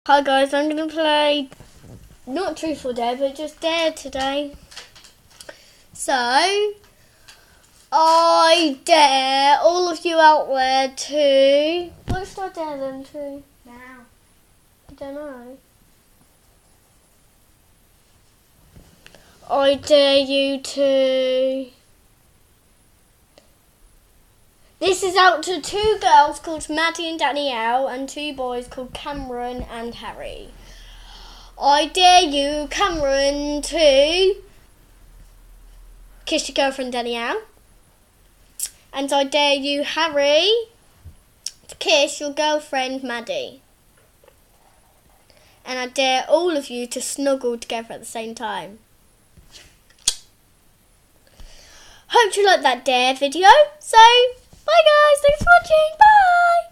Hi guys, I'm going to play, not Truth or Dare, but just Dare today. So, I dare all of you out there to, what should I dare them to? Now. I don't know. I dare you to... This is out to 2 girls called Maddy and Danielle and 2 boys called Cameron and Harry. I dare you, Cameron, to kiss your girlfriend Danielle. And I dare you, Harry, to kiss your girlfriend Maddy. And I dare all of you to snuggle together at the same time. Hope you liked that dare video. So, bye guys, thanks for watching, bye!